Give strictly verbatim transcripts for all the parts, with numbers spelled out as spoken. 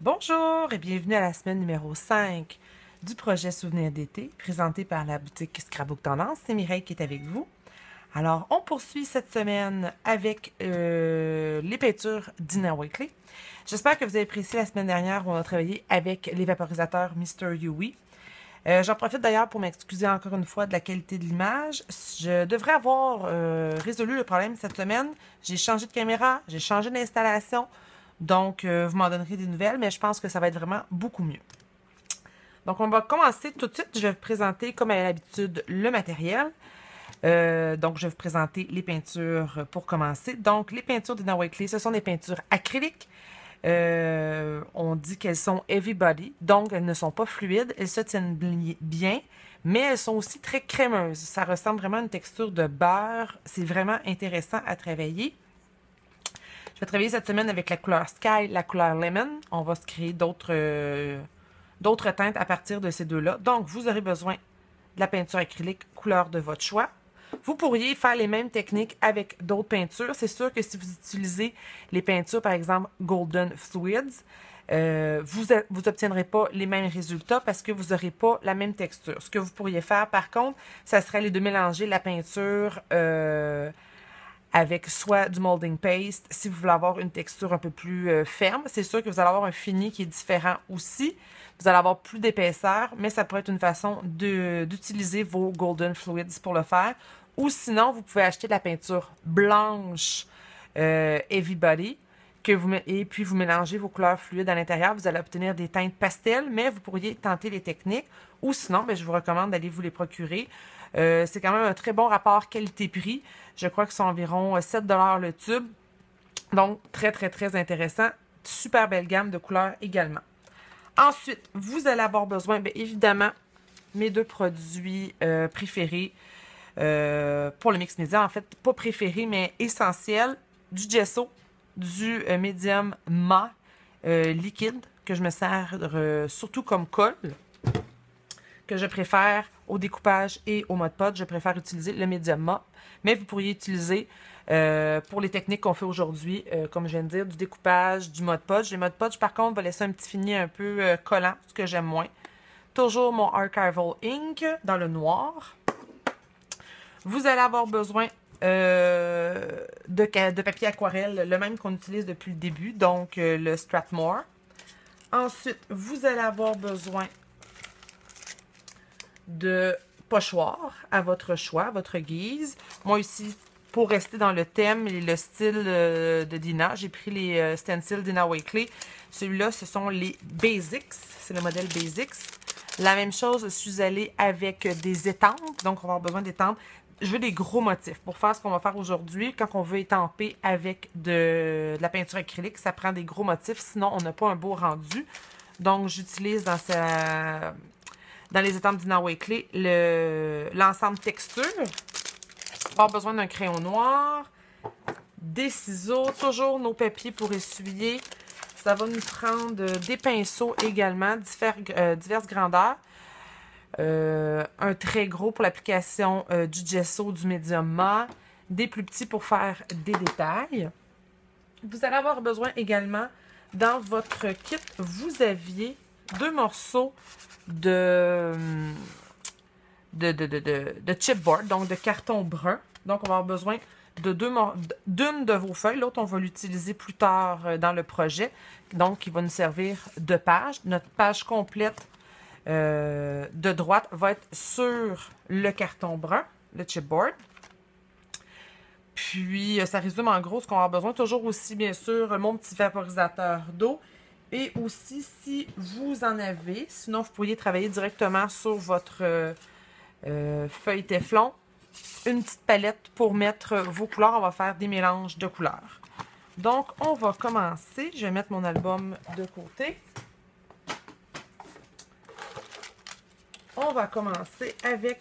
Bonjour et bienvenue à la semaine numéro cinq du projet Souvenirs d'été, présenté par la boutique Scrapbook Tendance. C'est Mireille qui est avec vous. Alors, on poursuit cette semaine avec euh, les peintures d'Ina Wakley. J'espère que vous avez apprécié la semaine dernière où on a travaillé avec les vaporisateurs mister Yui. Euh, J'en profite d'ailleurs pour m'excuser encore une fois de la qualité de l'image. Je devrais avoir euh, résolu le problème cette semaine. J'ai changé de caméra, j'ai changé d'installation. Donc, euh, vous m'en donnerez des nouvelles, mais je pense que ça va être vraiment beaucoup mieux. Donc, on va commencer tout de suite. Je vais vous présenter, comme à l'habitude, le matériel. Euh, donc, je vais vous présenter les peintures pour commencer. Donc, les peintures d'Ina Wakley, ce sont des peintures acryliques. Euh, on dit qu'elles sont heavy body, donc elles ne sont pas fluides. Elles se tiennent bien, mais elles sont aussi très crémeuses. Ça ressemble vraiment à une texture de beurre. C'est vraiment intéressant à travailler. Je vais travailler cette semaine avec la couleur Sky, la couleur Lemon. On va se créer d'autres euh, d'autres teintes à partir de ces deux-là. Donc, vous aurez besoin de la peinture acrylique couleur de votre choix. Vous pourriez faire les mêmes techniques avec d'autres peintures. C'est sûr que si vous utilisez les peintures, par exemple, Golden Fluids, euh, vous vous obtiendrez pas les mêmes résultats parce que vous n'aurez pas la même texture. Ce que vous pourriez faire, par contre, ça serait de mélanger la peinture euh, avec soit du molding paste, si vous voulez avoir une texture un peu plus euh, ferme. C'est sûr que vous allez avoir un fini qui est différent aussi. Vous allez avoir plus d'épaisseur, mais ça pourrait être une façon d'utiliser vos Golden Fluids pour le faire. Ou sinon, vous pouvez acheter de la peinture blanche euh, Heavy Body, que vous, et puis vous mélangez vos couleurs fluides à l'intérieur. Vous allez obtenir des teintes pastel, mais vous pourriez tenter les techniques. Ou sinon, bien, je vous recommande d'aller vous les procurer. Euh, c'est quand même un très bon rapport qualité-prix. Je crois que c'est environ sept dollars le tube. Donc, très, très, très intéressant. Super belle gamme de couleurs également. Ensuite, vous allez avoir besoin, bien évidemment, mes deux produits euh, préférés euh, pour le mix média. En fait, pas préférés, mais essentiels. Du gesso, du euh, médium mat euh, liquide, que je me sers euh, surtout comme colle, que je préfère au découpage et au mode pod. Je préfère utiliser le médium mat, mais vous pourriez utiliser euh, pour les techniques qu'on fait aujourd'hui, euh, comme je viens de dire, du découpage, du mode podge. Les modes podge, par contre, va laisser un petit fini un peu euh, collant, ce que j'aime moins. Toujours mon Archival Ink dans le noir. Vous allez avoir besoin euh, de, de papier aquarelle, le même qu'on utilise depuis le début, donc euh, le Strathmore. Ensuite, vous allez avoir besoin de pochoir à votre choix, à votre guise. Moi ici, pour rester dans le thème et le style euh, de Dina, j'ai pris les euh, stencils d'Ina Wakley. Celui-là, ce sont les Basics. C'est le modèle Basics. La même chose, je suis allée avec des étampes. Donc, on va avoir besoin d'étampes. Je veux des gros motifs. Pour faire ce qu'on va faire aujourd'hui, quand on veut étamper avec de, de la peinture acrylique, ça prend des gros motifs. Sinon, on n'a pas un beau rendu. Donc, j'utilise dans sa... Dans les étampes d'Ina Wakley, l'ensemble le, texture. On va avoir besoin d'un crayon noir, des ciseaux, toujours nos papiers pour essuyer. Ça va nous prendre des pinceaux également, divers, euh, diverses grandeurs. Euh, un très gros pour l'application euh, du gesso, du médium mat. Des plus petits pour faire des détails. Vous allez avoir besoin également, dans votre kit, vous aviez deux morceaux de, de, de, de, de, de chipboard, donc de carton brun. Donc, on va avoir besoin de deux d'une de vos feuilles. L'autre, on va l'utiliser plus tard dans le projet. Donc, il va nous servir de page. Notre page complète euh, de droite va être sur le carton brun, le chipboard. Puis, ça résume en gros ce qu'on va avoir besoin. Toujours aussi, bien sûr, mon petit vaporisateur d'eau. Et aussi, si vous en avez, sinon vous pourriez travailler directement sur votre euh, euh, feuille téflon, une petite palette pour mettre vos couleurs. On va faire des mélanges de couleurs. Donc, on va commencer. Je vais mettre mon album de côté. On va commencer avec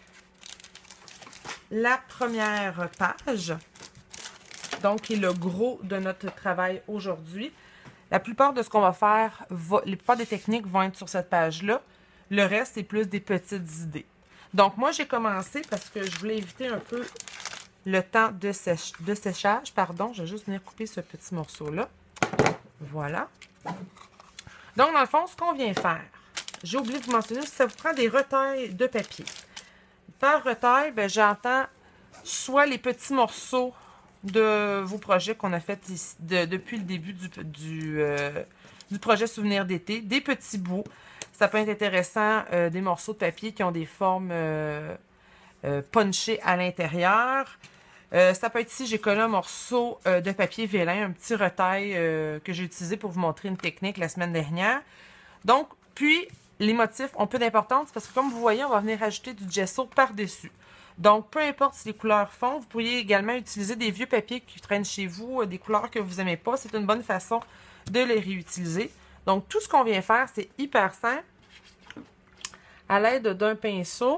la première page, donc qui est le gros de notre travail aujourd'hui. La plupart de ce qu'on va faire, va, la plupart des techniques vont être sur cette page-là. Le reste, c'est plus des petites idées. Donc, moi, j'ai commencé parce que je voulais éviter un peu le temps de, sèche, de séchage. Pardon, je vais juste venir couper ce petit morceau-là. Voilà. Donc, dans le fond, ce qu'on vient faire, j'ai oublié de vous mentionner, si ça vous prend des retailles de papier. Par retaille, ben, j'entends soit les petits morceaux de vos projets qu'on a fait ici, de, depuis le début du, du, euh, du projet Souvenir d'été, des petits bouts. Ça peut être intéressant, euh, des morceaux de papier qui ont des formes euh, euh, punchées à l'intérieur. Euh, ça peut être ici, j'ai collé un morceau euh, de papier vélin, un petit retail euh, que j'ai utilisé pour vous montrer une technique la semaine dernière. Donc, puis, les motifs ont peu d'importance parce que comme vous voyez, on va venir ajouter du gesso par-dessus. Donc, peu importe si les couleurs font, vous pourriez également utiliser des vieux papiers qui traînent chez vous, euh, des couleurs que vous n'aimez pas. C'est une bonne façon de les réutiliser. Donc, tout ce qu'on vient faire, c'est hyper simple. À l'aide d'un pinceau,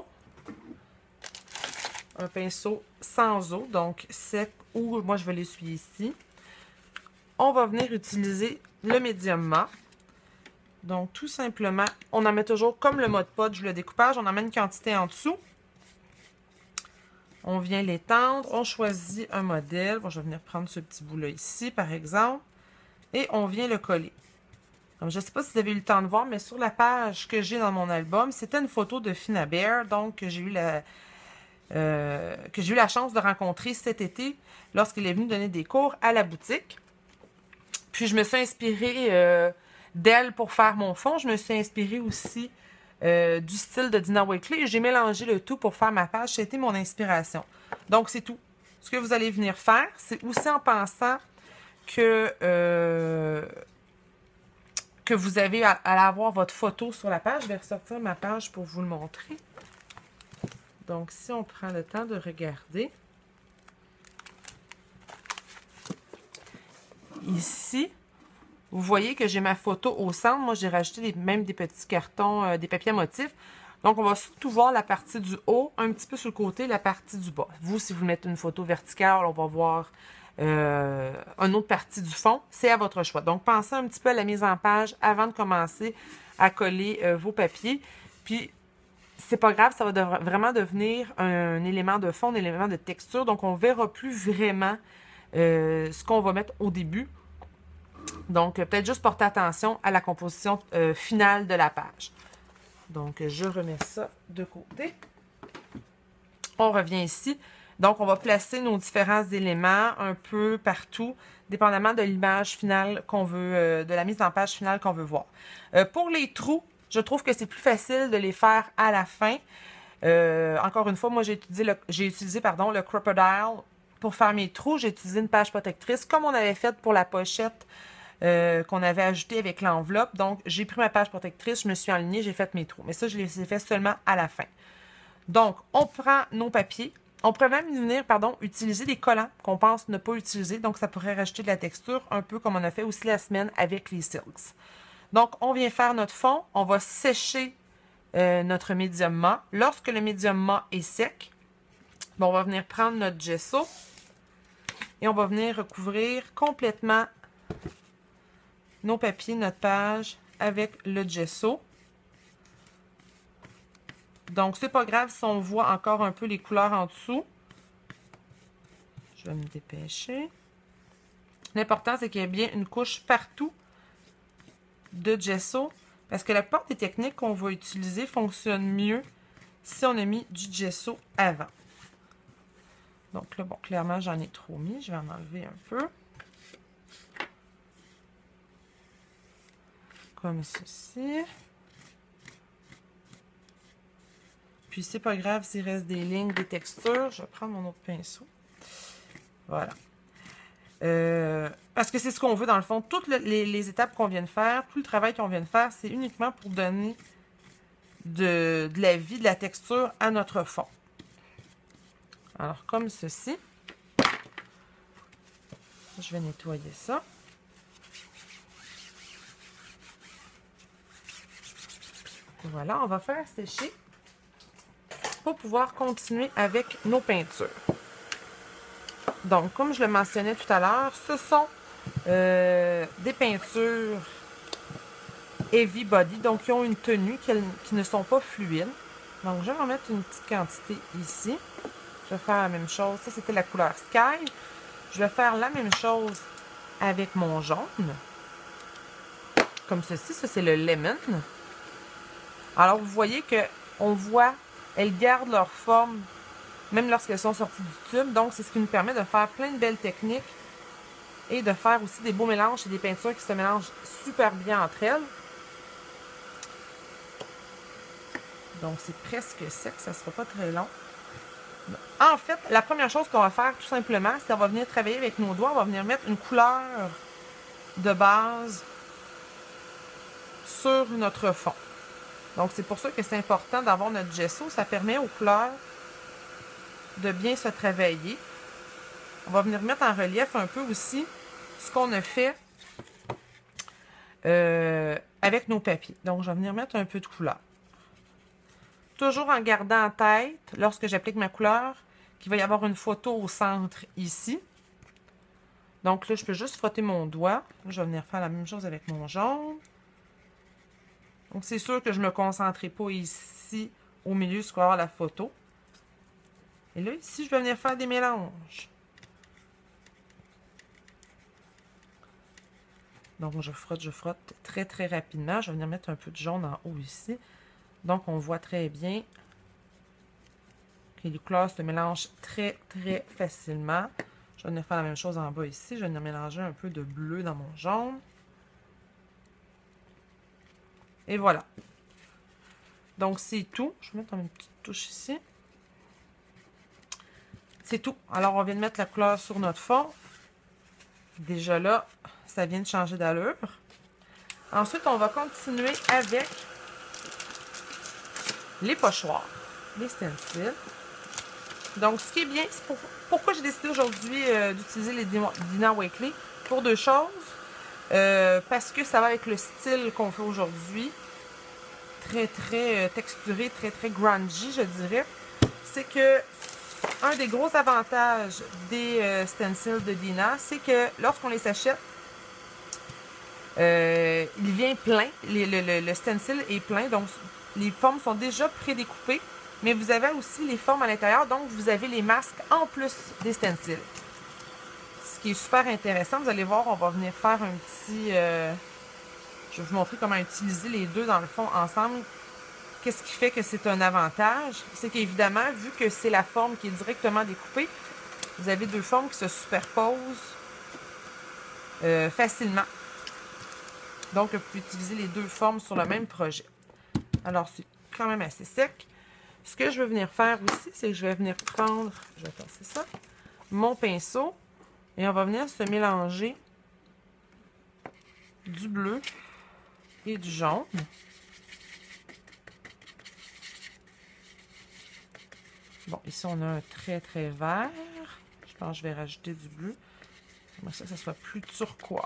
un pinceau sans eau, donc sec, ou moi je vais l'essuyer ici. On va venir utiliser le médium mat. Donc, tout simplement, on en met toujours comme le mode podge, le découpage, on en met une quantité en dessous. On vient l'étendre, on choisit un modèle. Bon, je vais venir prendre ce petit bout-là ici, par exemple, et on vient le coller. Donc, je ne sais pas si vous avez eu le temps de voir, mais sur la page que j'ai dans mon album, c'était une photo de Finabert, donc que j'ai eu la... Euh, que j'ai eu la chance de rencontrer cet été lorsqu'il est venu donner des cours à la boutique. Puis je me suis inspirée euh, d'elle pour faire mon fond. Je me suis inspirée aussi euh, du style de Dina Wakley et j'ai mélangé le tout pour faire ma page. C'était mon inspiration. Donc c'est tout. Ce que vous allez venir faire, c'est aussi en pensant que, euh, que vous avez à, à avoir votre photo sur la page. Je vais ressortir ma page pour vous le montrer. Donc, si on prend le temps de regarder, ici, vous voyez que j'ai ma photo au centre. Moi, j'ai rajouté des, même des petits cartons, euh, des papiers à motifs. Donc, on va surtout voir la partie du haut, un petit peu sur le côté, la partie du bas. Vous, si vous mettez une photo verticale, on va voir euh, une autre partie du fond. C'est à votre choix. Donc, pensez un petit peu à la mise en page avant de commencer à coller euh, vos papiers. Puis, c'est pas grave, ça va de vraiment devenir un, un élément de fond, un élément de texture. Donc, on ne verra plus vraiment euh, ce qu'on va mettre au début. Donc, peut-être juste porter attention à la composition euh, finale de la page. Donc, je remets ça de côté. On revient ici. Donc, on va placer nos différents éléments un peu partout, dépendamment de l'image finale qu'on veut, euh, de la mise en page finale qu'on veut voir. Euh, pour les trous, je trouve que c'est plus facile de les faire à la fin. Euh, encore une fois, moi, j'ai utilisé, le, j'ai utilisé pardon, le Crocodile pour faire mes trous. J'ai utilisé une page protectrice comme on avait fait pour la pochette euh, qu'on avait ajoutée avec l'enveloppe. Donc, j'ai pris ma page protectrice, je me suis alignée, j'ai fait mes trous. Mais ça, je les ai fait seulement à la fin. Donc, on prend nos papiers. On pourrait même venir, pardon, utiliser des collants qu'on pense ne pas utiliser. Donc, ça pourrait rajouter de la texture, un peu comme on a fait aussi la semaine avec les silks. Donc, on vient faire notre fond. On va sécher euh, notre médium mat. Lorsque le médium mat est sec, bon, on va venir prendre notre gesso et on va venir recouvrir complètement nos papiers, notre page avec le gesso. Donc, c'est pas grave si on voit encore un peu les couleurs en dessous. Je vais me dépêcher. L'important, c'est qu'il y ait bien une couche partout de gesso, parce que la plupart des techniques qu'on va utiliser fonctionnent mieux si on a mis du gesso avant. Donc là, bon, clairement, j'en ai trop mis. Je vais en enlever un peu. Comme ceci. Puis, c'est pas grave s'il reste des lignes, des textures. Je vais prendre mon autre pinceau. Voilà. Euh, parce que c'est ce qu'on veut dans le fond. Toutes le, les, les étapes qu'on vient de faire, tout le travail qu'on vient de faire, c'est uniquement pour donner de, de la vie, de la texture à notre fond. Alors, comme ceci. Je vais nettoyer ça. Voilà, on va faire sécher pour pouvoir continuer avec nos peintures. Donc, comme je le mentionnais tout à l'heure, ce sont euh, des peintures heavy body, donc qui ont une tenue, qui, qui ne sont pas fluides. Donc, je vais en mettre une petite quantité ici. Je vais faire la même chose. Ça, c'était la couleur Sky. Je vais faire la même chose avec mon jaune. comme ceci. Ça, c'est le lemon. Alors, vous voyez qu'on voit, elles gardent leur forme même lorsqu'elles sont sorties du tube. Donc, c'est ce qui nous permet de faire plein de belles techniques et de faire aussi des beaux mélanges et des peintures qui se mélangent super bien entre elles. Donc, c'est presque sec, ça ne sera pas très long. En fait, la première chose qu'on va faire, tout simplement, c'est qu'on va venir travailler avec nos doigts. On va venir mettre une couleur de base sur notre fond. Donc, c'est pour ça que c'est important d'avoir notre gesso. Ça permet aux couleurs de bien se travailler. On va venir mettre en relief un peu aussi ce qu'on a fait euh, avec nos papiers. Donc, je vais venir mettre un peu de couleur. Toujours en gardant en tête, lorsque j'applique ma couleur, qu'il va y avoir une photo au centre ici. Donc là, je peux juste frotter mon doigt. Je vais venir faire la même chose avec mon jaune. Donc, c'est sûr que je ne me concentrerai pas ici, au milieu, ce qu'on va avoir la photo. Et là, ici, je vais venir faire des mélanges. Donc, je frotte, je frotte très, très rapidement. Je vais venir mettre un peu de jaune en haut ici. Donc, on voit très bien que les couleurs se mélangent très, très facilement. Je vais venir faire la même chose en bas ici. Je vais venir mélanger un peu de bleu dans mon jaune. Et voilà. Donc, c'est tout. Je vais mettre une petite touche ici. C'est tout. Alors, on vient de mettre la couleur sur notre fond. Déjà là, ça vient de changer d'allure. Ensuite, on va continuer avec les pochoirs, les stencils. Donc, ce qui est bien, c'est pour, pourquoi j'ai décidé aujourd'hui euh, d'utiliser les Dina Wakley pour deux choses. Euh, parce que ça va avec le style qu'on fait aujourd'hui. Très, très euh, texturé, très, très grungy, je dirais. C'est que un des gros avantages des euh, stencils de Dina, c'est que lorsqu'on les achète, euh, il vient plein. Les, le, le, le stencil est plein, donc les formes sont déjà prédécoupées. Mais vous avez aussi les formes à l'intérieur, donc vous avez les masques en plus des stencils. Ce qui est super intéressant, vous allez voir, on va venir faire un petit... Euh, je vais vous montrer comment utiliser les deux dans le fond ensemble. Qu'est-ce qui fait que c'est un avantage? C'est qu'évidemment, vu que c'est la forme qui est directement découpée, vous avez deux formes qui se superposent euh, facilement. Donc, vous pouvez utiliser les deux formes sur le même projet. Alors, c'est quand même assez sec. Ce que je vais venir faire aussi, c'est que je vais venir prendre, je vais passer ça, mon pinceau, et on va venir se mélanger du bleu et du jaune. Bon, ici, on a un très, très vert. Je pense que je vais rajouter du bleu. J'aimerais ça que ça soit plus turquoise.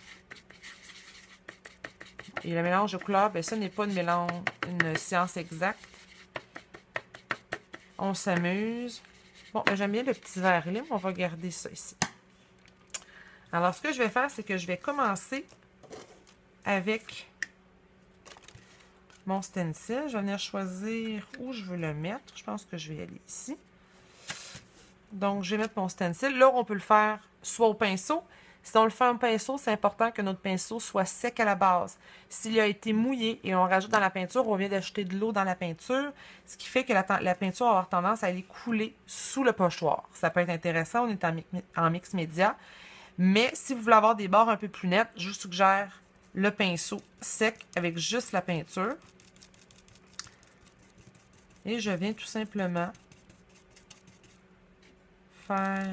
Et le mélange de couleurs, bien, ça n'est pas une, mélange, une science exacte. On s'amuse. Bon, ben, j'aime bien le petit vert là, mais on va garder ça ici. Alors, ce que je vais faire, c'est que je vais commencer avec mon stencil. Je vais venir choisir où je veux le mettre. Je pense que je vais aller ici. Donc, je vais mettre mon stencil. Là, on peut le faire soit au pinceau. Si on le fait en pinceau, c'est important que notre pinceau soit sec à la base. S'il a été mouillé et on rajoute dans la peinture, on vient d'ajouter de l'eau dans la peinture, ce qui fait que la, la peinture va avoir tendance à aller couler sous le pochoir. Ça peut être intéressant, on est en, en mix média. Mais si vous voulez avoir des bords un peu plus nets, je vous suggère le pinceau sec avec juste la peinture. Et je viens tout simplement faire...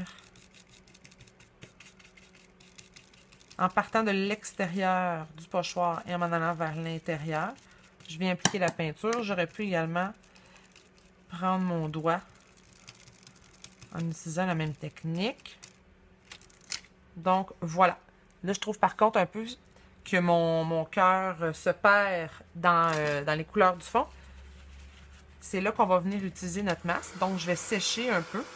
En partant de l'extérieur du pochoir et en m'en allant vers l'intérieur, je viens appliquer la peinture. J'aurais pu également prendre mon doigt en utilisant la même technique. Donc, voilà. Là, je trouve par contre un peu que mon, mon cœur se perd dans, euh, dans les couleurs du fond. C'est là qu'on va venir utiliser notre masque. Donc, je vais sécher un peu.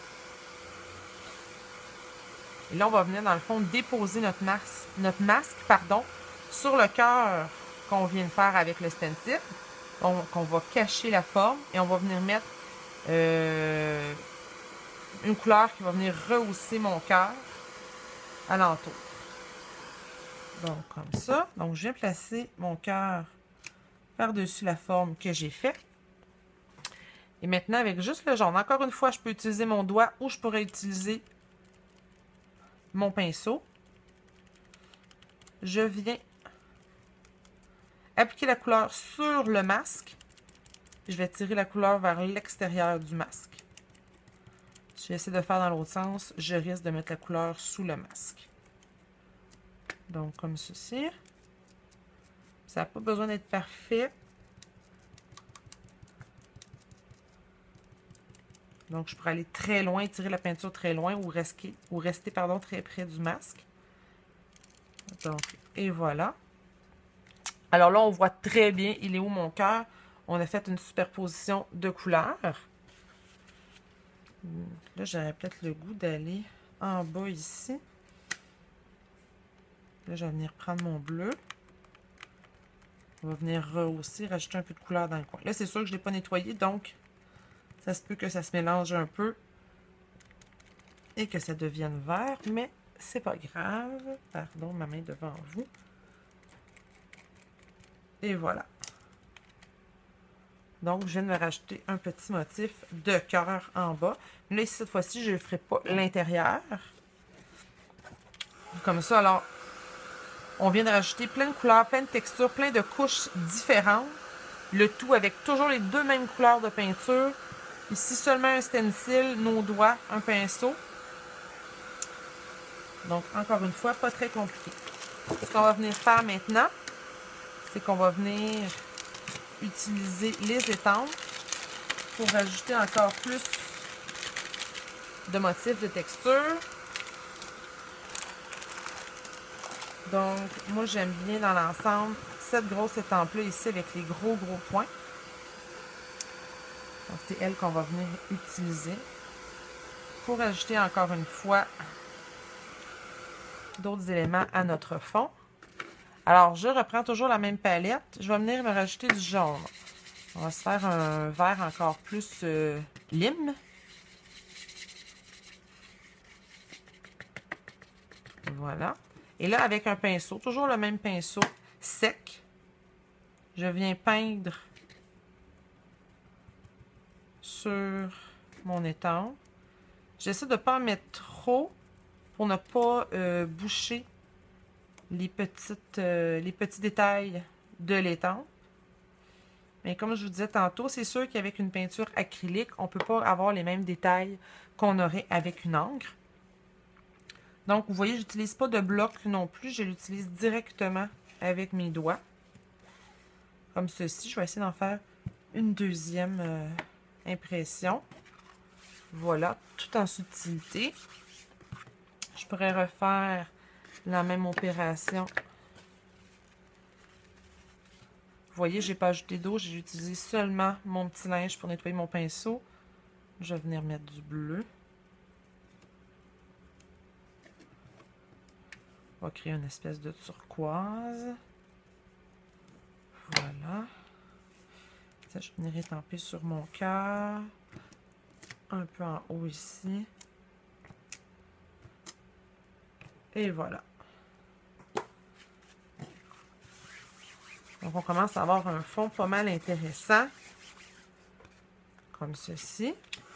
Et là, on va venir, dans le fond, déposer notre masque, notre masque pardon, sur le cœur qu'on vient de faire avec le stencil. Donc, on va cacher la forme et on va venir mettre euh, une couleur qui va venir rehausser mon cœur alentour. Donc, comme ça. Donc, je viens placer mon cœur par-dessus la forme que j'ai faite. Et maintenant, avec juste le jaune, encore une fois, je peux utiliser mon doigt ou je pourrais utiliser mon pinceau. Je viens appliquer la couleur sur le masque. Je vais tirer la couleur vers l'extérieur du masque. Si j'essaie de faire dans l'autre sens, je risque de mettre la couleur sous le masque. Donc, comme ceci. Ça n'a pas besoin d'être parfait. Donc, je pourrais aller très loin, tirer la peinture très loin ou rester, ou rester pardon, très près du masque. Donc, et voilà. Alors là, on voit très bien, il est où mon cœur? On a fait une superposition de couleurs. Là, j'aurais peut-être le goût d'aller en bas ici. Là, je vais venir prendre mon bleu. On va venir rehausser, rajouter un peu de couleur dans le coin. Là, c'est sûr que je ne l'ai pas nettoyé, donc ça se peut que ça se mélange un peu et que ça devienne vert, mais c'est pas grave. Pardon, ma main devant vous. Et voilà. Donc, je viens de me rajouter un petit motif de cœur en bas. Là, ici, cette fois-ci, je ne ferai pas l'intérieur. Comme ça, alors, on vient de rajouter plein de couleurs, plein de textures, plein de couches différentes. Le tout avec toujours les deux mêmes couleurs de peinture. Ici, seulement un stencil, nos doigts, un pinceau. Donc, encore une fois, pas très compliqué. Ce qu'on va venir faire maintenant, c'est qu'on va venir utiliser les étampes pour rajouter encore plus de motifs de texture. Donc, moi, j'aime bien dans l'ensemble cette grosse étampe-là ici avec les gros, gros points. Donc, c'est elle qu'on va venir utiliser pour ajouter encore une fois d'autres éléments à notre fond. Alors, je reprends toujours la même palette. Je vais venir me rajouter du jaune. On va se faire un vert encore plus euh, lime. Voilà. Et là, avec un pinceau, toujours le même pinceau sec, je viens peindre sur mon étampe. J'essaie de ne pas en mettre trop pour ne pas euh, boucher les, petites, euh, les petits détails de l'étampe. Mais comme je vous disais tantôt, c'est sûr qu'avec une peinture acrylique, on ne peut pas avoir les mêmes détails qu'on aurait avec une encre. Donc, vous voyez, je n'utilise pas de bloc non plus. Je l'utilise directement avec mes doigts. Comme ceci. Je vais essayer d'en faire une deuxième euh, impression. Voilà, tout en subtilité. Je pourrais refaire la même opération. Vous voyez, je n'ai pas ajouté d'eau. J'ai utilisé seulement mon petit linge pour nettoyer mon pinceau. Je vais venir mettre du bleu. On va créer une espèce de turquoise. Voilà. Ça, je vais venir étamper sur mon cœur. Un peu en haut ici. Et voilà. Donc, on commence à avoir un fond pas mal intéressant. Comme ceci.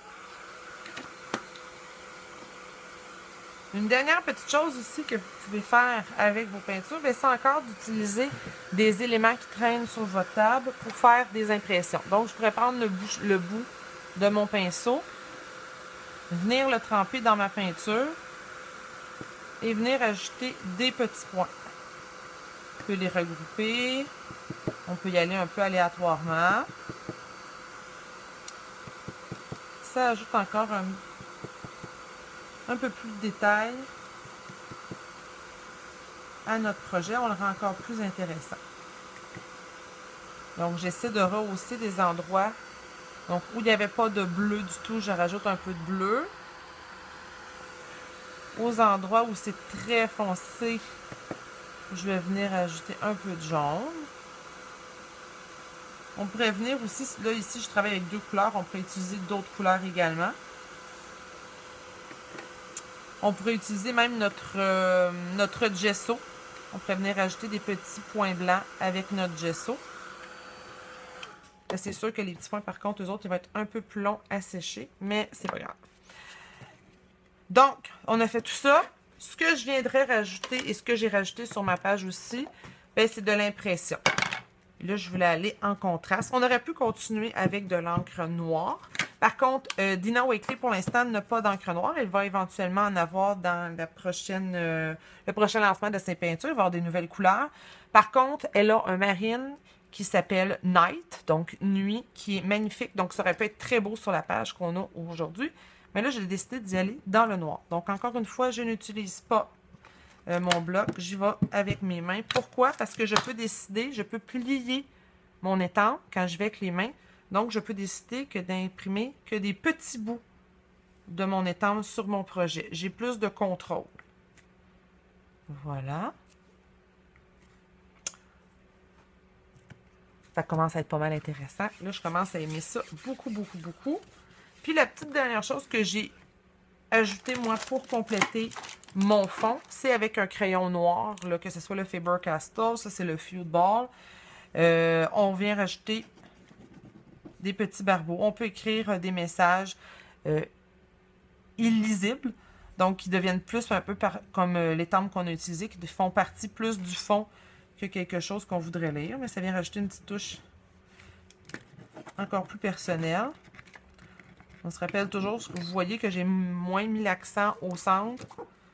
Une dernière petite chose aussi que vous pouvez faire avec vos peintures, c'est encore d'utiliser des éléments qui traînent sur votre table pour faire des impressions. Donc, je pourrais prendre le bout, le bout de mon pinceau, venir le tremper dans ma peinture et venir ajouter des petits points. On peut les regrouper, on peut y aller un peu aléatoirement. Ça ajoute encore un un peu plus de détails à notre projet. On le rend encore plus intéressant. Donc, j'essaie de rehausser des endroits donc où il n'y avait pas de bleu du tout, je rajoute un peu de bleu. Aux endroits où c'est très foncé, je vais venir ajouter un peu de jaune. On pourrait venir aussi, là ici je travaille avec deux couleurs, on pourrait utiliser d'autres couleurs également. On pourrait utiliser même notre, euh, notre gesso. On pourrait venir ajouter des petits points blancs avec notre gesso. C'est sûr que les petits points, par contre, eux autres, ils vont être un peu plus longs à sécher, mais c'est pas grave. Donc, on a fait tout ça. Ce que je viendrais rajouter et ce que j'ai rajouté sur ma page aussi, c'est de l'impression. Là, je voulais aller en contraste. On aurait pu continuer avec de l'encre noire. Par contre, euh, Dina Wakley, pour l'instant, n'a pas d'encre noire. Elle va éventuellement en avoir dans la prochaine, euh, le prochain lancement de ses peintures. Il va avoir des nouvelles couleurs. Par contre, elle a un marine qui s'appelle Night, donc nuit, qui est magnifique. Donc, ça aurait pu être très beau sur la page qu'on a aujourd'hui. Mais là, j'ai décidé d'y aller dans le noir. Donc, encore une fois, je n'utilise pas euh, mon bloc. J'y vais avec mes mains. Pourquoi? Parce que je peux décider, je peux plier mon étampe quand je vais avec les mains. Donc, je peux décider que d'imprimer que des petits bouts de mon étampe sur mon projet. J'ai plus de contrôle. Voilà. Ça commence à être pas mal intéressant. Là, je commence à aimer ça beaucoup, beaucoup, beaucoup. Puis, la petite dernière chose que j'ai ajoutée, moi, pour compléter mon fond, c'est avec un crayon noir, là, que ce soit le Faber-Castell, ça, c'est le Feud Ball. Euh, on vient rajouter des petits barbeaux. On peut écrire des messages euh, illisibles, donc qui deviennent plus un peu par, comme euh, les temples qu'on a utilisés, qui font partie plus du fond que quelque chose qu'on voudrait lire. Mais ça vient rajouter une petite touche encore plus personnelle. On se rappelle toujours, vous voyez que j'ai moins mis l'accent au centre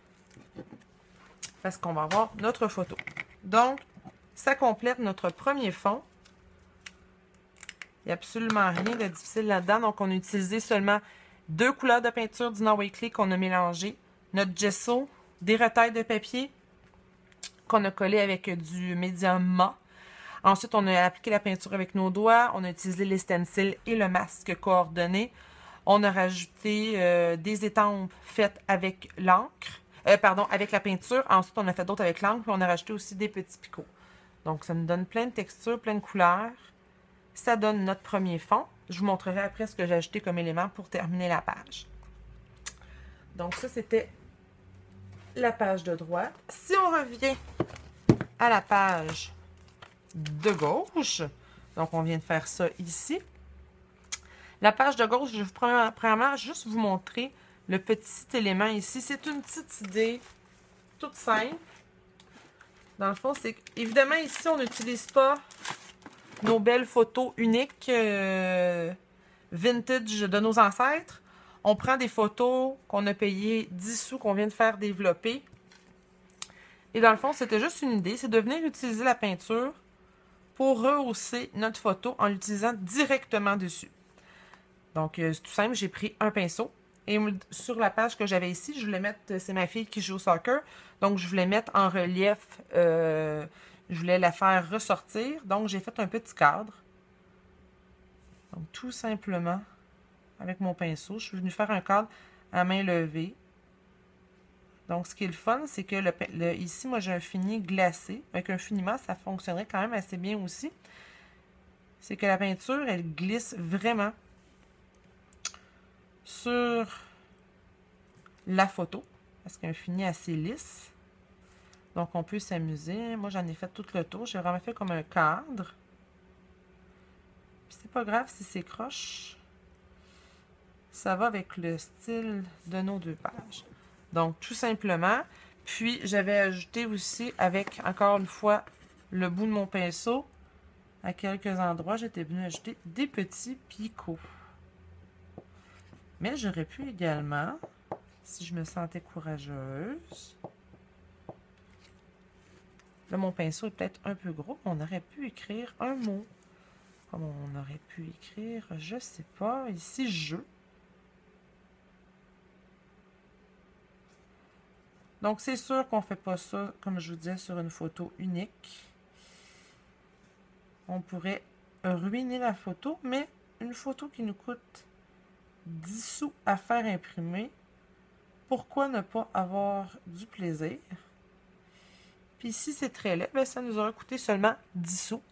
parce qu'on va avoir notre photo. Donc, ça complète notre premier fond. Il n'y a absolument rien de difficile là-dedans. Donc, on a utilisé seulement deux couleurs de peinture Dina Wakley qu'on a mélangées. Notre gesso, des retailles de papier qu'on a collé avec du médium mat. Ensuite, on a appliqué la peinture avec nos doigts. On a utilisé les stencils et le masque coordonné. On a rajouté euh, des étampes faites avec l'encre. Euh, pardon, avec la peinture. Ensuite, on a fait d'autres avec l'encre. Puis, on a rajouté aussi des petits picots. Donc, ça nous donne plein de textures, plein de couleurs. Ça donne notre premier fond. Je vous montrerai après ce que j'ai ajouté comme élément pour terminer la page. Donc, ça, c'était la page de droite. Si on revient à la page de gauche, donc on vient de faire ça ici. La page de gauche, je vais premièrement juste vous montrer le petit élément ici. C'est une petite idée toute simple. Dans le fond, c'est évidemment ici, on n'utilise pas nos belles photos uniques euh, vintage de nos ancêtres. On prend des photos qu'on a payées dix sous, qu'on vient de faire développer. Et dans le fond, c'était juste une idée, c'est de venir utiliser la peinture pour rehausser notre photo en l'utilisant directement dessus. Donc, euh, c'est tout simple, j'ai pris un pinceau. Et sur la page que j'avais ici, je voulais mettre, c'est ma fille qui joue au soccer, donc je voulais mettre en relief, euh, je voulais la faire ressortir. Donc, j'ai fait un petit cadre. Donc, tout simplement, avec mon pinceau, je suis venue faire un cadre à main levée. Donc, ce qui est le fun, c'est que le, le, ici, moi, j'ai un fini glacé. Avec un finiment, ça fonctionnerait quand même assez bien aussi. C'est que la peinture, elle glisse vraiment sur la photo. Parce qu'il y a un fini assez lisse. Donc, on peut s'amuser. Moi, j'en ai fait tout le tour. J'ai vraiment fait comme un cadre. Puis, c'est pas grave si c'est croche. Ça va avec le style de nos deux pages. Donc, tout simplement. Puis, j'avais ajouté aussi avec, encore une fois, le bout de mon pinceau. À quelques endroits, j'étais venue ajouter des petits picots. Mais j'aurais pu également, si je me sentais courageuse... Là, mon pinceau est peut-être un peu gros. On aurait pu écrire un mot. Comme on aurait pu écrire, je sais pas, ici, je. Donc, c'est sûr qu'on ne fait pas ça, comme je vous disais, sur une photo unique. On pourrait ruiner la photo, mais une photo qui nous coûte dix sous à faire imprimer, pourquoi ne pas avoir du plaisir? Puis si c'est très laid, ben ça nous aura coûté seulement dix sous.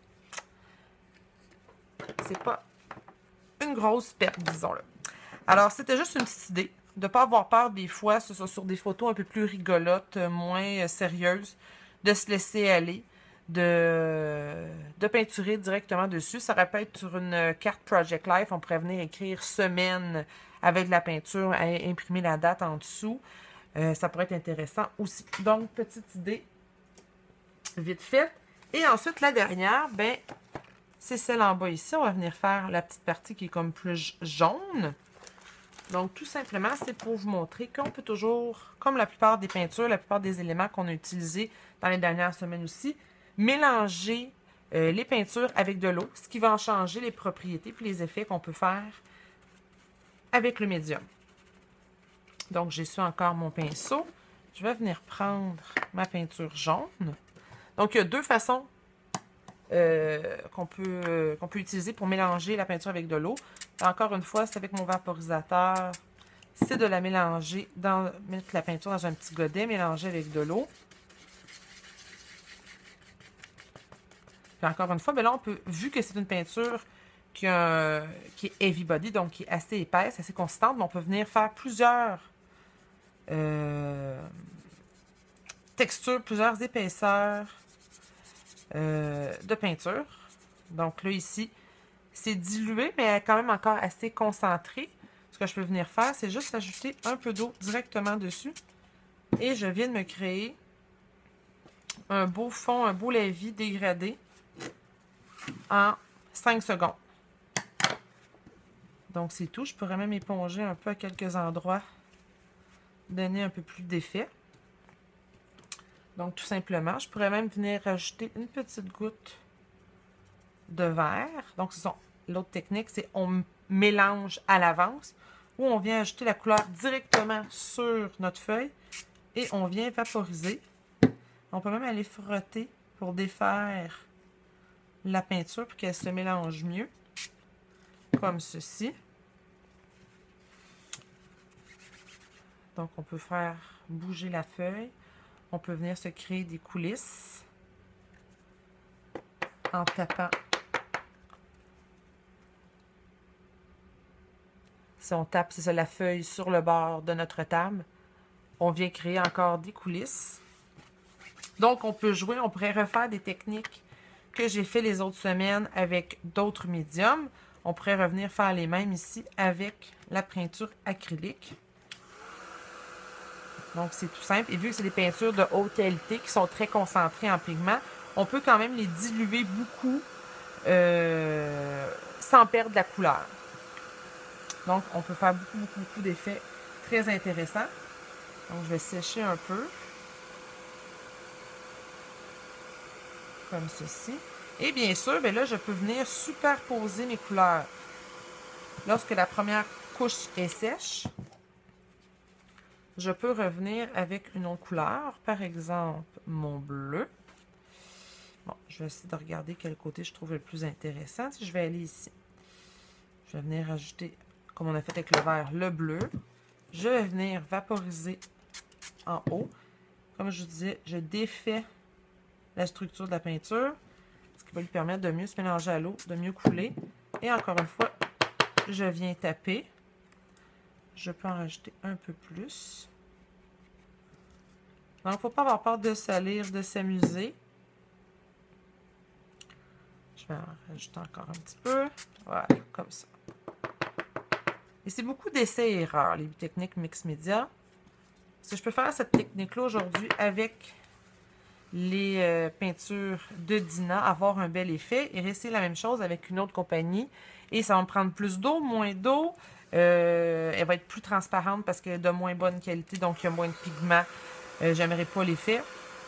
C'est pas une grosse perte, disons-le. Alors, c'était juste une petite idée. De ne pas avoir peur des fois, ce soit sur des photos un peu plus rigolotes, moins sérieuses, de se laisser aller, de, de peinturer directement dessus. Ça aurait pu être sur une carte Project Life. On pourrait venir écrire semaine avec de la peinture, imprimer la date en dessous. Euh, ça pourrait être intéressant aussi. Donc, petite idée vite faite. Et ensuite, la dernière, ben, c'est celle en bas ici. On va venir faire la petite partie qui est comme plus jaune. Donc, tout simplement, c'est pour vous montrer qu'on peut toujours, comme la plupart des peintures, la plupart des éléments qu'on a utilisés dans les dernières semaines aussi, mélanger euh, les peintures avec de l'eau, ce qui va en changer les propriétés puis les effets qu'on peut faire avec le médium. Donc, j'ai su encore mon pinceau. Je vais venir prendre ma peinture jaune. Donc, il y a deux façons euh, qu'on peut, euh, qu'on peut utiliser pour mélanger la peinture avec de l'eau. Encore une fois, c'est avec mon vaporisateur. C'est de la mélanger, dans, mettre la peinture dans un petit godet, mélanger avec de l'eau. Puis encore une fois, bien là, on peut, vu que c'est une peinture qui, a, qui est heavy body, donc qui est assez épaisse, assez consistante, mais on peut venir faire plusieurs euh, textures, plusieurs épaisseurs euh, de peinture. Donc là, ici, c'est dilué, mais quand même encore assez concentré. Ce que je peux venir faire, c'est juste ajouter un peu d'eau directement dessus. Et je viens de me créer un beau fond, un beau lavis dégradé en cinq secondes. Donc, c'est tout. Je pourrais même éponger un peu à quelques endroits, donner un peu plus d'effet. Donc, tout simplement, je pourrais même venir rajouter une petite goutte de verre. Donc, ce sont l'autre technique, c'est on mélange à l'avance, où on vient ajouter la couleur directement sur notre feuille et on vient vaporiser. On peut même aller frotter pour défaire la peinture pour qu'elle se mélange mieux, comme ceci. Donc, on peut faire bouger la feuille. On peut venir se créer des coulisses en tapant. Si on tape, c'est ça, la feuille sur le bord de notre table, on vient créer encore des coulisses. Donc, on peut jouer, on pourrait refaire des techniques que j'ai fait les autres semaines avec d'autres médiums. On pourrait revenir faire les mêmes ici avec la peinture acrylique. Donc, c'est tout simple. Et vu que c'est des peintures de haute qualité qui sont très concentrées en pigments, on peut quand même les diluer beaucoup euh, sans perdre la couleur. Donc, on peut faire beaucoup, beaucoup, beaucoup d'effets très intéressants. Donc, je vais sécher un peu. Comme ceci. Et bien sûr, bien là, je peux venir superposer mes couleurs. Lorsque la première couche est sèche, je peux revenir avec une autre couleur. Par exemple, mon bleu. Bon, je vais essayer de regarder quel côté je trouve le plus intéressant. Si je vais aller ici, je vais venir ajouter, comme on a fait avec le vert, le bleu. Je vais venir vaporiser en haut. Comme je vous disais, je défais la structure de la peinture, ce qui va lui permettre de mieux se mélanger à l'eau, de mieux couler. Et encore une fois, je viens taper. Je peux en rajouter un peu plus. Donc, il ne faut pas avoir peur de salir, de s'amuser. Je vais en rajouter encore un petit peu. Voilà, comme ça. Et c'est beaucoup d'essais et erreurs, les techniques mix média. Parce que je peux faire cette technique-là aujourd'hui avec les euh, peintures de Dina, avoir un bel effet, et rester la même chose avec une autre compagnie. Et ça va me prendre plus d'eau, moins d'eau. Euh, elle va être plus transparente parce qu'elle est de moins bonne qualité, donc il y a moins de pigments. Euh, J'aimerais pas l'effet.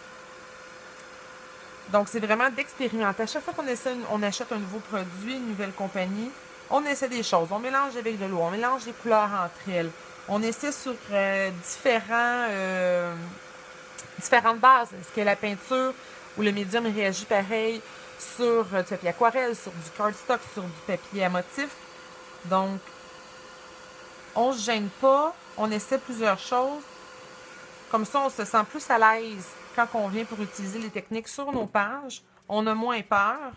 Donc, c'est vraiment d'expérimenter. À chaque fois qu'on essaie, on achète un nouveau produit, une nouvelle compagnie, on essaie des choses. On mélange avec de l'eau, on mélange les couleurs entre elles. On essaie sur euh, différents, euh, différentes bases. Est-ce que la peinture ou le médium réagit pareil sur du papier aquarelle, sur du cardstock, sur du papier à motif? Donc, on ne se gêne pas, on essaie plusieurs choses. Comme ça, on se sent plus à l'aise quand on vient pour utiliser les techniques sur nos pages. On a moins peur.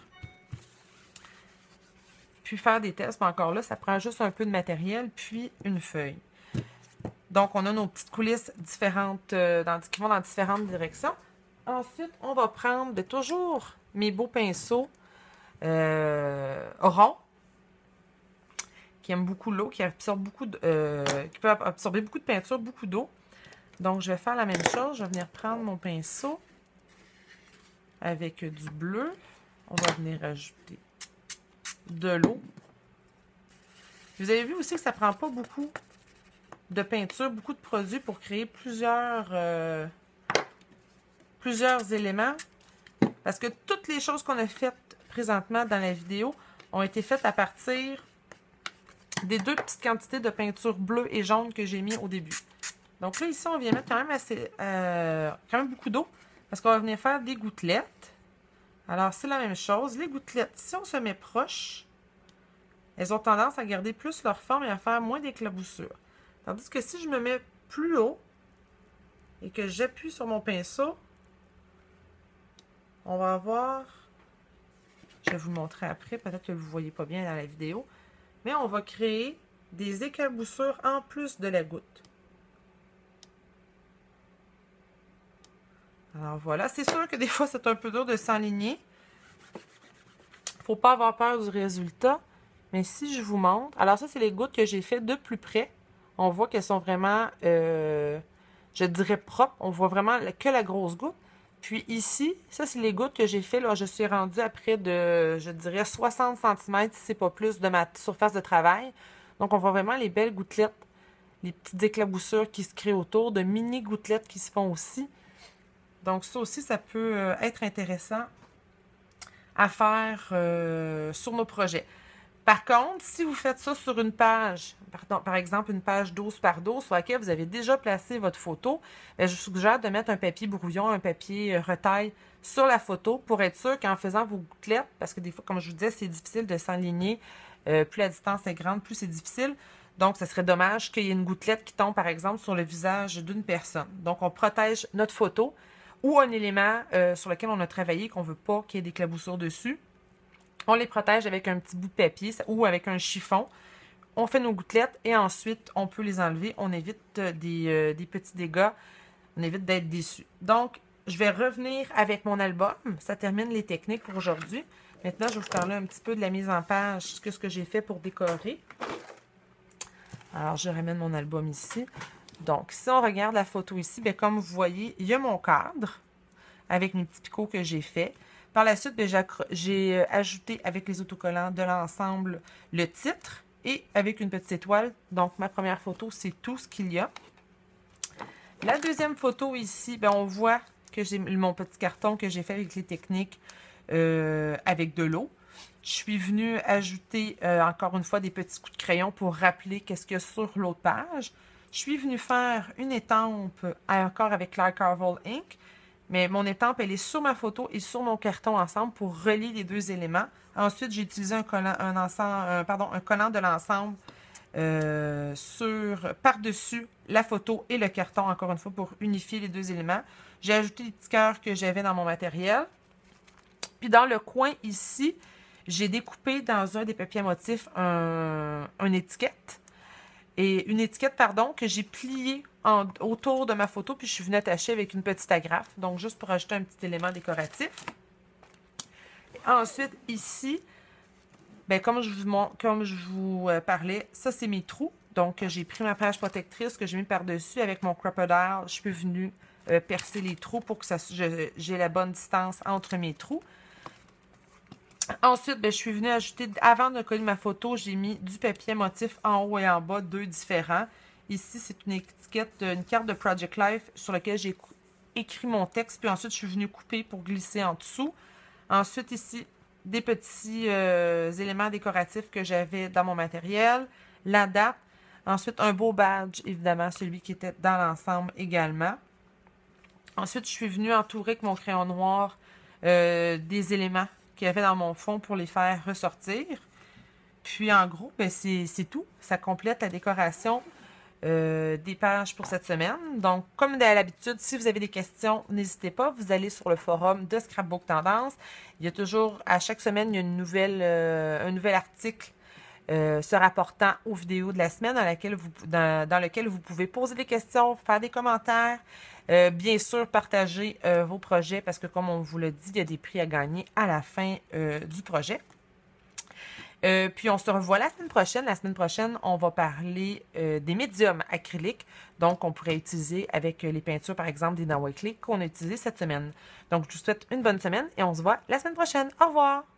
Puis faire des tests, mais encore là, ça prend juste un peu de matériel, puis une feuille. Donc, on a nos petites coulisses différentes, euh, dans, qui vont dans différentes directions. Ensuite, on va prendre ben, toujours mes beaux pinceaux euh, ronds qui aiment beaucoup l'eau, qui absorbent beaucoup de, euh, qui peuvent absorber beaucoup de peinture, beaucoup d'eau. Donc, je vais faire la même chose. Je vais venir prendre mon pinceau avec du bleu. On va venir ajouter de l'eau. Vous avez vu aussi que ça ne prend pas beaucoup de peinture, beaucoup de produits pour créer plusieurs, euh, plusieurs éléments. Parce que toutes les choses qu'on a faites présentement dans la vidéo ont été faites à partir des deux petites quantités de peinture bleue et jaune que j'ai mis au début. Donc là, ici, on vient mettre quand même, assez, euh, quand même beaucoup d'eau parce qu'on va venir faire des gouttelettes. Alors, c'est la même chose. Les gouttelettes, si on se met proche, elles ont tendance à garder plus leur forme et à faire moins d'éclaboussures. Tandis que si je me mets plus haut et que j'appuie sur mon pinceau, on va avoir... Je vais vous le montrer après, peut-être que vous ne voyez pas bien dans la vidéo. Mais on va créer des éclaboussures en plus de la goutte. Alors voilà, c'est sûr que des fois c'est un peu dur de s'enligner. Il ne faut pas avoir peur du résultat. Mais si je vous montre... Alors ça, c'est les gouttes que j'ai fait de plus près. On voit qu'elles sont vraiment, euh, je dirais, propres. On voit vraiment que la grosse goutte. Puis ici, ça, c'est les gouttes que j'ai fait. Là, je suis rendue à près de, je dirais, soixante centimètres, si c'est pas plus, de ma surface de travail. Donc, on voit vraiment les belles gouttelettes, les petites éclaboussures qui se créent autour, de mini gouttelettes qui se font aussi. Donc, ça aussi, ça peut euh, être intéressant à faire euh, sur nos projets. Par contre, si vous faites ça sur une page, pardon, par exemple une page douze par douze sur laquelle vous avez déjà placé votre photo, bien, je vous suggère de mettre un papier brouillon, un papier retaille sur la photo pour être sûr qu'en faisant vos gouttelettes, parce que des fois, comme je vous disais, c'est difficile de s'enligner, euh, plus la distance est grande, plus c'est difficile. Donc, ce serait dommage qu'il y ait une gouttelette qui tombe, par exemple, sur le visage d'une personne. Donc, on protège notre photo ou un élément euh, sur lequel on a travaillé qu'on ne veut pas qu'il y ait d'éclaboussures dessus. On les protège avec un petit bout de papier ou avec un chiffon. On fait nos gouttelettes et ensuite, on peut les enlever. On évite des, euh, des petits dégâts. On évite d'être déçus. Donc, je vais revenir avec mon album. Ça termine les techniques pour aujourd'hui. Maintenant, je vais vous parler un petit peu de la mise en page, ce que, ce que j'ai fait pour décorer. Alors, je ramène mon album ici. Donc, si on regarde la photo ici, bien, comme vous voyez, il y a mon cadre avec mes petits picots que j'ai fait. Par la suite, j'ai ajouté avec les autocollants de l'ensemble le titre et avec une petite étoile. Donc, ma première photo, c'est tout ce qu'il y a. La deuxième photo ici, bien, on voit que j'ai mon petit carton que j'ai fait avec les techniques euh, avec de l'eau. Je suis venue ajouter euh, encore une fois des petits coups de crayon pour rappeler qu'est-ce qu'il y a sur l'autre page. Je suis venue faire une étampe encore avec Clark Carvel Ink. Mais mon étampe, elle est sur ma photo et sur mon carton ensemble pour relier les deux éléments. Ensuite, j'ai utilisé un collant, un ensemble, un, pardon, un collant de l'ensemble euh, sur par-dessus la photo et le carton, encore une fois, pour unifier les deux éléments. J'ai ajouté les petits cœurs que j'avais dans mon matériel. Puis dans le coin ici, j'ai découpé dans un des papiers à motifs un, une étiquette. Et une étiquette, pardon, que j'ai pliée en, autour de ma photo, puis je suis venue attacher avec une petite agrafe. Donc, juste pour ajouter un petit élément décoratif. Et ensuite, ici, ben, comme je vous, comme je vous euh, parlais, ça, c'est mes trous. Donc, j'ai pris ma page protectrice que j'ai mis par-dessus avec mon crocodile. Je suis venue euh, percer les trous pour que j'ai la bonne distance entre mes trous. Ensuite, ben, je suis venue ajouter, avant de coller ma photo, j'ai mis du papier motif en haut et en bas, deux différents. Ici, c'est une étiquette, une carte de Project Life sur laquelle j'ai écrit mon texte. Puis ensuite, je suis venue couper pour glisser en dessous. Ensuite, ici, des petits euh, éléments décoratifs que j'avais dans mon matériel. La date. Ensuite, un beau badge, évidemment, celui qui était dans l'ensemble également. Ensuite, je suis venue entourer avec mon crayon noir euh, des éléments qu'il y avait dans mon fond pour les faire ressortir. Puis, en gros, ben, c'est tout. Ça complète la décoration euh, des pages pour cette semaine. Donc, comme à l'habitude, si vous avez des questions, n'hésitez pas. Vous allez sur le forum de Scrapbook Tendance. Il y a toujours, à chaque semaine, il y a une nouvelle, euh, un nouvel article euh, se rapportant aux vidéos de la semaine dans, laquelle vous, dans, dans lequel vous pouvez poser des questions, faire des commentaires. Euh, bien sûr, partager euh, vos projets parce que, comme on vous l'a dit, il y a des prix à gagner à la fin euh, du projet. Euh, puis, on se revoit la semaine prochaine. La semaine prochaine, on va parler euh, des médiums acryliques. Donc, on pourrait utiliser avec les peintures, par exemple, des Nawa Clay qu'on a utilisées cette semaine. Donc, je vous souhaite une bonne semaine et on se voit la semaine prochaine. Au revoir!